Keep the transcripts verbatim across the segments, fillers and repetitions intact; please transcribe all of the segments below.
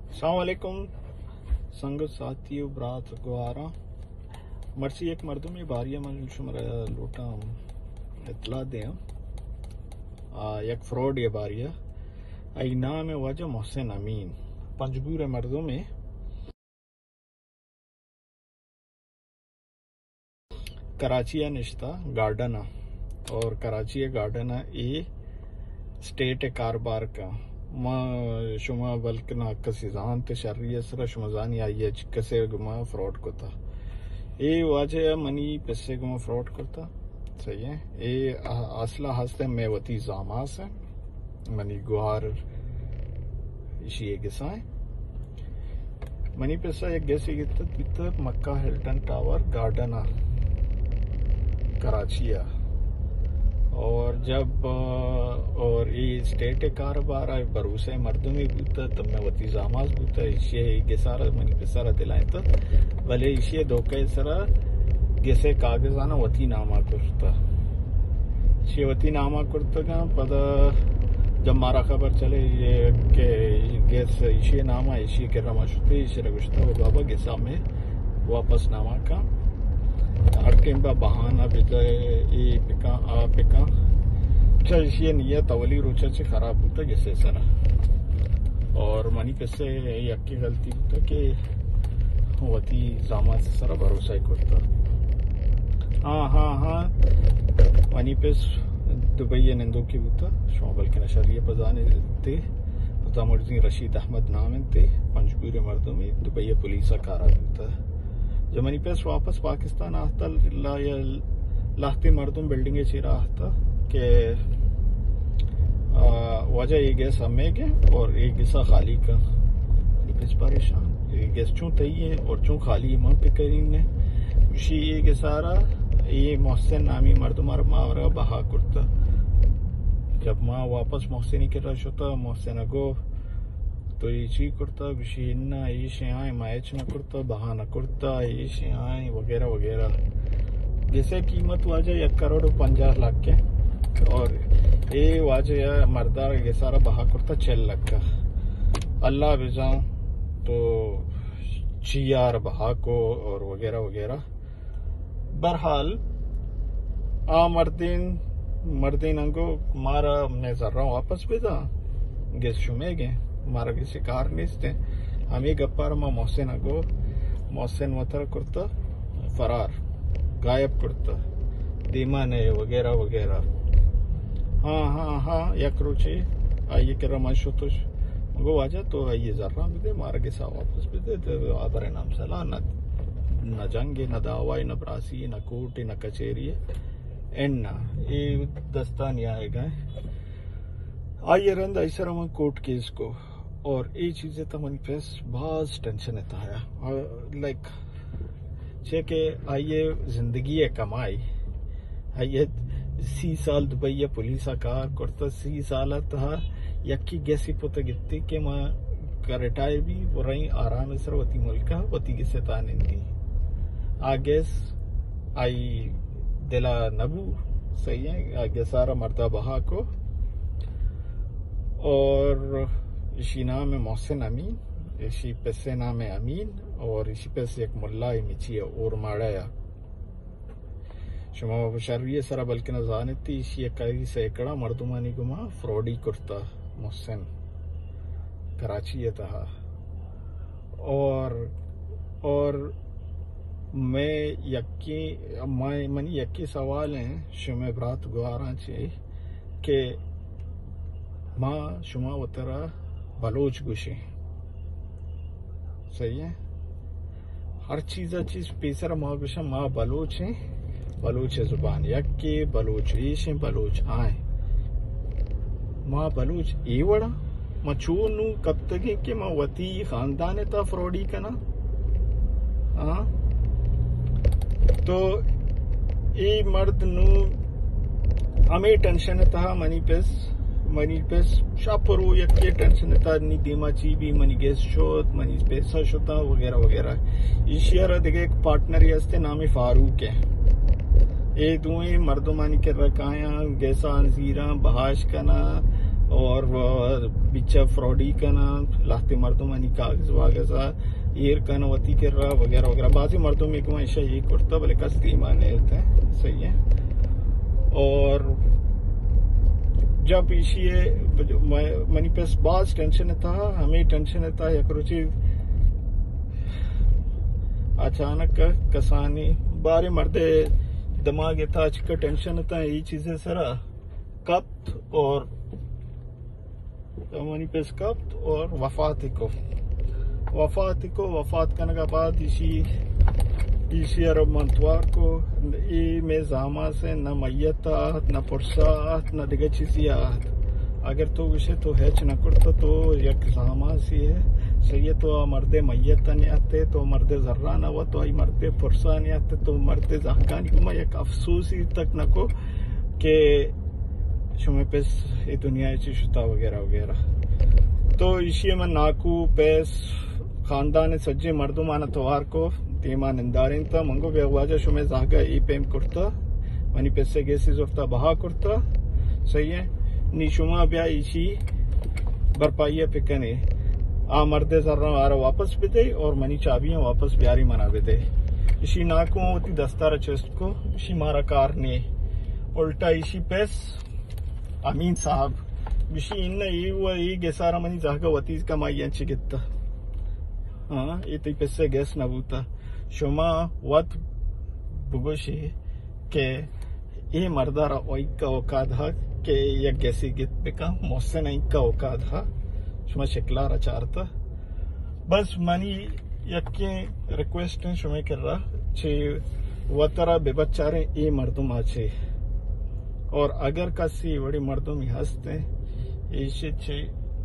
अस्सलामुअलैकुम संग साथी ब्रात गुआरा मर्सी एक मर्दों में बारिया मन शुमरा लोटा इतला दे एक फ्रॉड ये बारिया आई नाम है वजह मोहसिन अमीन पंजबूर मर्दों में कराची निश्ता गार्डन और कराची गार्डन ए स्टेट कारोबार का माँ शुमा बल्कि ना कसी जान ते शर्रिय सरा शुमा जान या ये कसे गुमा फ्रॉड कोता ए वाजे मनी पैसे गुमा फ्रॉड करता सही है ए असला हस्ते में वती जामास है मनी गुहार इसी एक गिसाए मनी पैसा एक गैसी गित्त बित्त मक्का हिल्टन टावर गार्डन कराचिया और जब और ये स्टेट कारोबार है भरोसे मर्दों में बूता तब मैं वती जामाज बूता इसे गेसारा मनी पे सारा दिलाए तो भले इसे धोखे सरा गेसे कागजाना वती नामा करता इसे वती नामा करता का पता जब मारा खबर चले ये के गेस इसे नामा इसे के रमाशुते इसे रगुश्ता वो बाबा गेसा में वापस नामा का अटकेंबा बहाना बिजाए ये पिका आ पिका चल ये नियत तवली रोचा से खराब होता जैसे सरा और मनी पैसे यक्की गलती होता कि वती जामा से सरा भरोसा ही करता हाँ हाँ हाँ मनी पैस दुबई नंदो की होता शोबल के नशरिया पजाने थे पता मुर्जी रशीद अहमद नाम थे पंजबूर मर्दों में दुबई पुलिस कारा होता जब मनी पैस वापस पाकिस्तान आता लाहती मर्दों बिल्डिंगे चिरा आता के वजह ये गैस हमें के और एक गिसा खाली का पैस परेशान ये गैस चूँ तई है और चूँ खाली माँ पे करीन ने उसी ये गसारा ये मोहसिन नामी मर्द मार मारा बहा करता जब माँ वापस मोहसिन के रश होता मोहसिन को तो ये चीज करता विषय इन्ना ये शेआए मैच न करता बहा न करता ये शेआए वगैरह वगैरह जैसे कीमत वाजे एक करोड़ पंजाह लाख के और ये वाजे मर्दार ये सारा बहा करता छह लाख का अल्लाह बिजा तो चियार बहा को और वगैरह वगैरह बहरहाल आ मर्दीन मर्दीन अंगो मारा मैं जर्रा वापस भेजा गेस शुमे गए मारा किसी कार निस्ते हमें गप्पार माँ मोहसिन अगो मोहसिन वतर करता फरार गायब करता दीमा ने वगैरह वगैरह हाँ हाँ हाँ यक रुचि आइए के रमाशो तो गो आजा तो आइए जर्रा भी दे मारा के साथ वापस भी दे तो आबर नाम सला न न जंगे न दावाई न ब्रासी न कोर्ट न कचेरी एन्ना ये दस्तान आएगा आइए रंद ऐसा रहा कोर्ट केस को और ये चीजें तो मन पे बहुत टेंशन था लाइक छे के आइए जिंदगी है कमाई आइए सी साल दुबई पुलिस कार करता सी साल था यक्की गैसी पोता गित्ती के माँ रिटायर भी रही आराम सर वती मुल्क वती किसे तानिंदी आगेस आई दिला नबू सही है आगे सारा मर्दा बहा को और इसी नाम है मोहसिन अमीन इसी पैसे नाम है अमीन और इसी पैसे एक मुल्ला मिची और माड़ाया शुमा शर्रिय सरा बल्कि न जानती इसी एक सैकड़ा मर्दुमानी गुमा फ्रॉडी करता मोहसिन कराची था और और मैं यक्की मैं मनी यक्की सवाल हैं शुमे ब्रात गुआरा चे के माँ शुमा वतरा बलोच गुशे सही है हर चीज चीज पेसर माँ गुशा माँ बलोच है बलोच जुबान यक्के बलोच ईश बलोच आए माँ बलोच ए वड़ा माँ चूनू कब तक के माँ वती खानदान था फ्रॉडी का ना हाँ तो ये मर्द नू हमें टेंशन था मनी पेस मनी पेस शापरो यक्के टेंशन था नी दीमा ची भी मनी गैस शोत मनी पैसा शोता वगैरह वगैरह इस शेयर देखे एक पार्टनर यस्ते नाम फारूक है ये दुए मर्दुमानी के रकाया गैसा अंजीरा बहाश कना और बिचा फ्रॉडी का ना लाते मर्दों में कागज वागजा ईर का नवती कर रहा वगैरह वगैरह बाजी मर्दों में ऐसा ये कुर्ता भले का स्कीमाने हैं सही है। और जब इसी मनी पे बाज टेंशन था हमें टेंशन था या रुचि अचानक कसानी बारे मर्दे दिमाग था अच्छी टेंशन था ये चीजें सरा कब्त और मनी पे कब्त और वफात को वफात को वफात करने के बाद इसी इसी अरब मंतवार को ई में जामा से न मैयत न पुरसात न दिगे चीजियात अगर तो विषय तो हैच न करता तो यक जामा सी है सही तो मर्दे मैयत नहीं आते तो मर्दे जर्रा न हुआ तो आई मर्दे पुरसा नहीं आते तो मर्दे जहकानी को एक अफसोस ही तक न को के शुमे पे ये दुनिया शुता वगैरह वगैरह। तो इसी में नाकू पेस खानदान सज्जे मर्दों माना तवार को तीमा निंदारिन था मंगो बेवाजा शुमे जागा ई पेम कुर्ता मनी पैसे गेसी जोरता बहा कुर्ता सही है नी शुमा ब्या इसी बरपाइया पिकने आ मर्दे जर्रा आरा वापस भी दे और मनी चाबियां वापस ब्यारी मना भी दे इसी नाकू होती दस्तार चेस्ट को इसी मारा कार ने उल्टा इसी पेस अमीन साहब विशी इन ये हुआ ये गेसारा मनी जागा वतीज का माइयां चिकित्ता हाँ ये तो पैसे गैस न बूता शुमा वत बुगोशी के ये मर्दारा ओइक का औकात है के ये गैसी गित बिका मोहसिन एक का औकात है शुमा शिकलार अचारता बस मनी यक्के रिक्वेस्ट है शुमे कर रहा चे वतरा बेबच्चारे ये मर्दुम आचे और अगर कसी बड़ी मर्दों में हंसते ऐसे छे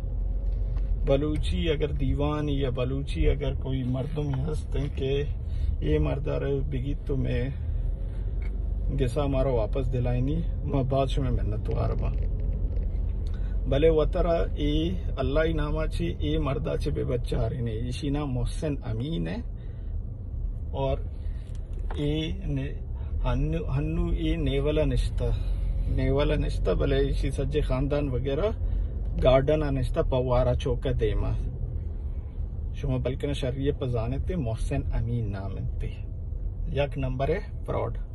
बलूची अगर दीवान या बलूची अगर कोई मर्दों में हंसते के ये मर्दार बिगी तो मैं गेसा मारो वापस दिलाई नहीं मैं बाद में मेहनत तो आरबा भले वतरा ए अल्लाह ही नामा ची ए मर्दा चे बेबच्चा आ रही ने इसी नाम मोहसिन अमीन है और ए हन्नू हन्नू ए नेवला निश्ता नेवाला निश्ता भले इसी सज्जे खानदान वगैरह गार्डन अनिश्ता पवारा चौका देमा शुमा बल्कि न शर्रिये पजाने थे मोहसिन अमीन नाम पे यक नंबर है फ्रॉड।